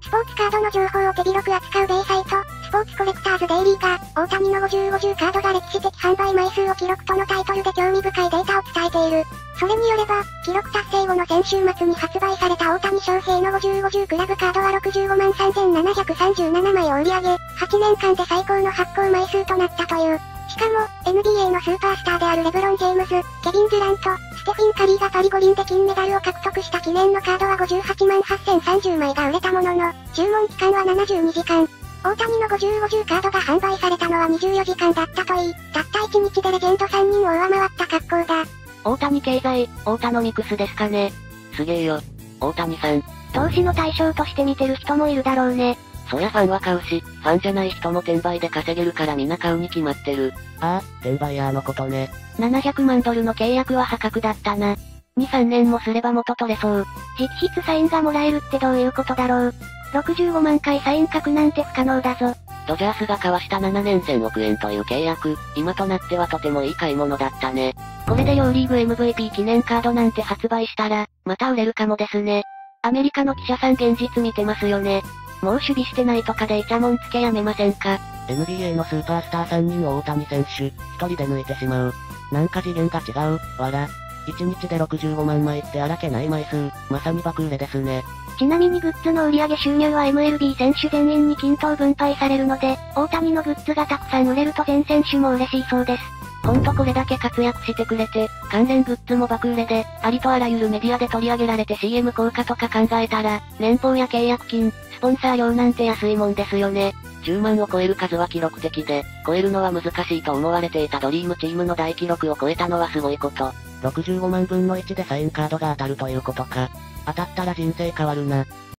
スポーツカードの情報を手広く扱う米サイト、スポーツコレクターズデイリーが、大谷の50-50カードが歴史的販売枚数を記録とのタイトルで興味深いデータを伝えている。それによれば、記録達成後の先週末に発売された大谷翔平の50-50クラブカードは65万3737枚を売り上げ、8年間で最高の発行枚数となったという。しかも、NBA のスーパースターであるレブロン・ジェームズ、ケビン・デュラント、ステフィン・カリーがパリ五輪で金メダルを獲得した記念のカードは58万8030枚が売れたものの、注文期間は72時間。大谷の50-50カードが販売されたのは24時間だったといい、たった1日でレジェンド3人を上回った格好だ。 大谷経済、大谷ミクスですかね。 すげえよ。大谷さん。 投資の対象として見てる人もいるだろうね。 そりゃファンは買うし、ファンじゃない人も転売で稼げるからみんな買うに決まってる。 ああ、転売ヤーのことね。 700万ドルの契約は破格だったな。2、3年もすれば元取れそう。 直筆サインがもらえるってどういうことだろう。65万回サイン書くなんて不可能だぞ。 ドジャースが交わした7年1000億円という契約、今となってはとてもいい買い物だったね。 これで両リーグ MVP 記念カードなんて発売したら、また売れるかもですね。アメリカの記者さん現実見てますよね。もう守備してないとかでイチャモンつけやめませんか。 NBA のスーパースター3人を大谷選手、1人で抜いてしまう。なんか次元が違う、わら。1日で65万枚って荒けない枚数、まさに爆売れですね。 ちなみにグッズの売上収入は MLB 選手全員に均等分配されるので、大谷のグッズがたくさん売れると全選手も嬉しいそうです。 ほんとこれだけ活躍してくれて、関連グッズも爆売れで、ありとあらゆるメディアで取り上げられて CM 効果とか考えたら、年俸や契約金、スポンサー料なんて安いもんですよね。 10万を超える数は記録的で、超えるのは難しいと思われていたドリームチームの大記録を超えたのはすごいこと。 65万分の1でサインカードが当たるということか。当たったら人生変わるな。